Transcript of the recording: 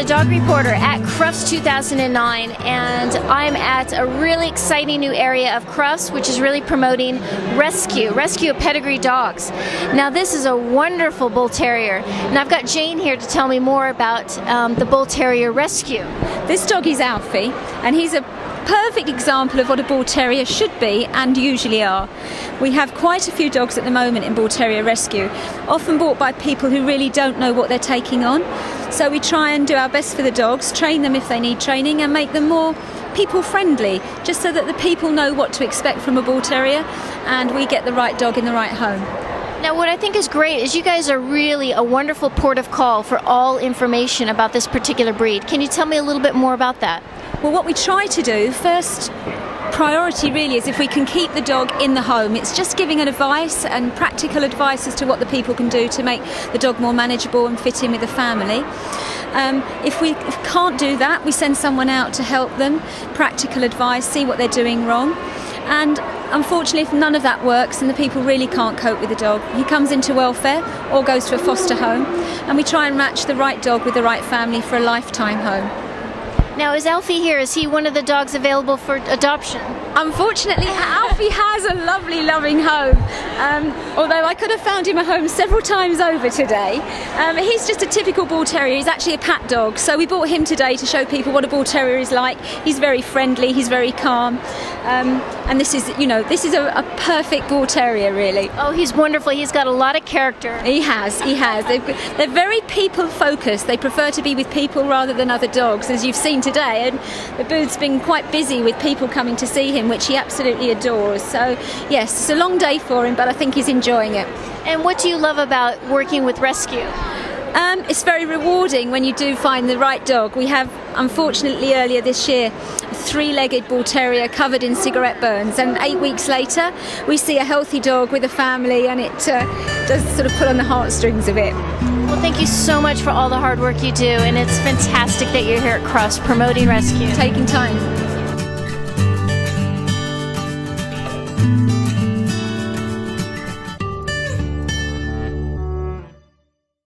dog reporter at Crufts 2009, and I'm at a really exciting new area of Crufts, which is really promoting rescue of pedigree dogs. Now this is a wonderful Bull Terrier, and I've got Jane here to tell me more about the Bull Terrier Rescue. This dog is Alfie, and he's a perfect example of what a Bull Terrier should be and usually are. We have quite a few dogs at the moment in Bull Terrier Rescue, often bought by people who really don't know what they're taking on. So we try and do our best for the dogs, train them if they need training, and make them more people friendly, just so that the people know what to expect from a Bull Terrier and we get the right dog in the right home. Now what I think is great is you guys are really a wonderful port of call for all information about this particular breed. Can you tell me a little bit more about that? Well, what we try to do, first priority really, is if we can keep the dog in the home. It's just giving an advice and practical advice as to what the people can do to make the dog more manageable and fit in with the family. If we can't do that, we send someone out to help them, practical advice, see what they're doing wrong. And unfortunately, if none of that works and the people really can't cope with the dog, he comes into welfare or goes to a foster home, and we try and match the right dog with the right family for a lifetime home. Now, is Alfie here? Is he one of the dogs available for adoption? Unfortunately, Alfie has a lovely, loving home, although I could have found him a home several times over today. He's just a typical Bull Terrier. He's actually a pat dog, so we bought him today to show people what a Bull Terrier is like. He's very friendly, he's very calm, and this is, you know, this is a perfect Bull Terrier, really. Oh, he's wonderful. He's got a lot of character. He has. They're very people-focused. They prefer to be with people rather than other dogs, as you've seen today, and the booth's been quite busy with people coming to see him, which he absolutely adores. So yes, it's a long day for him, but I think he's enjoying it. And what do you love about working with rescue? It's very rewarding when you do find the right dog. We have, unfortunately, earlier this year, a three-legged Bull Terrier covered in cigarette burns, and 8 weeks later we see a healthy dog with a family, and it does sort of pull on the heartstrings a bit. Well, thank you so much for all the hard work you do, and it's fantastic that you're here at Crufts promoting rescue. Taking time.